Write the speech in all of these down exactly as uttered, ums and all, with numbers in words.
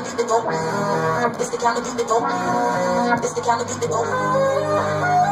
beat that go. It's the kind of beat that go. It's the kind of beat that go.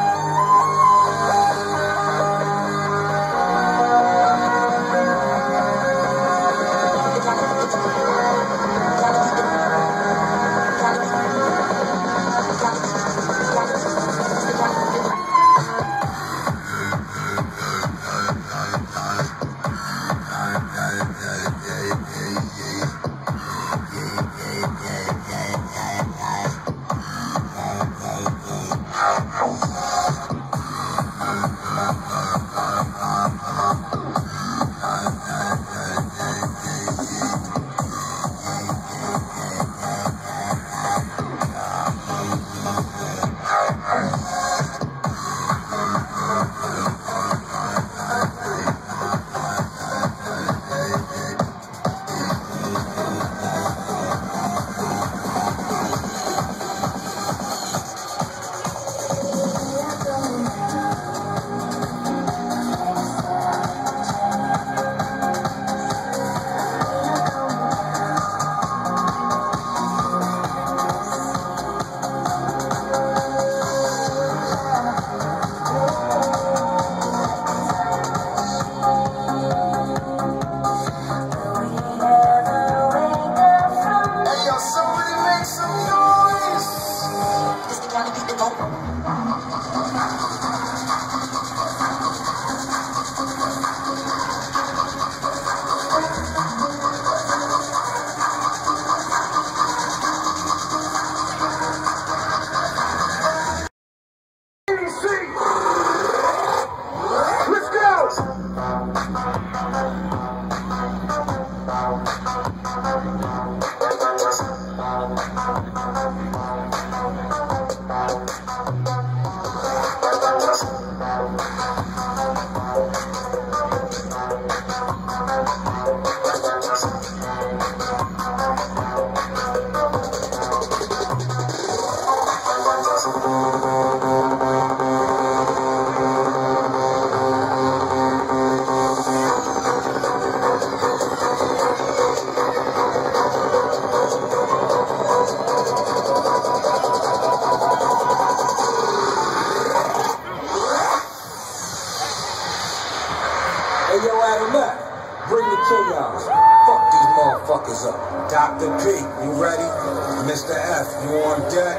Bring the chaos. Fuck these motherfuckers up. Doctor P, you ready? Mister F, you on deck?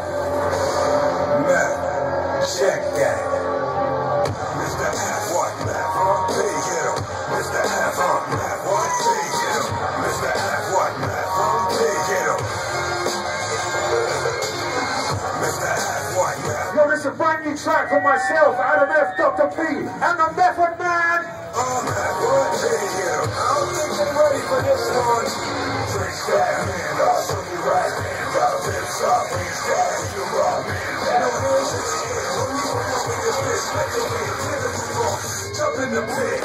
Matt, check that. Mister F, what, Matt? Huh? P, hit him. Mister F, huh? Matt, what? P, hit him. Mister F, what, Matt? Huh? P, hit him. Mister F, what, Matt? Yo, this is a brand new track for myself, Adam F, Doctor P, and the Method Man. Oh, Matt, what? P, hit him. I don't think they're ready for this one. Drink that, hand up, show me right hand up, lips up, hands down, you rock, man down. Jump in the pit.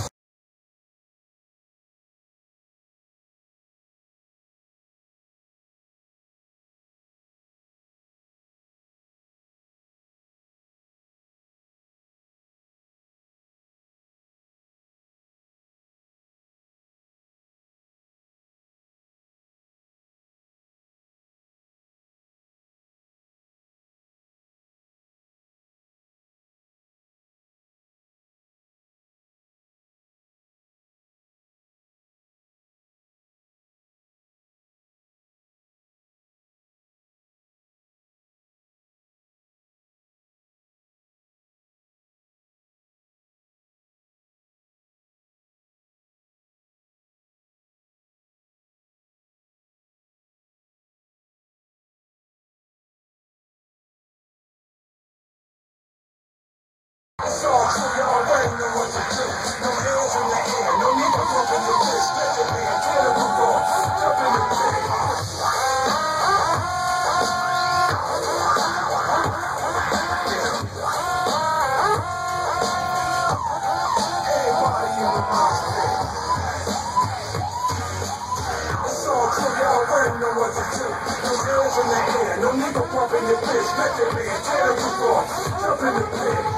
So, you already know what to do. No hands in the air, no need to pump in the wrist. Let the man tear the roof off. Jump in the pit. Everybody in the mosh pit. So, you already know what to do. No hands in the air, no need to pump in the wrist. Let the man tear the roof off. Jump in the pit.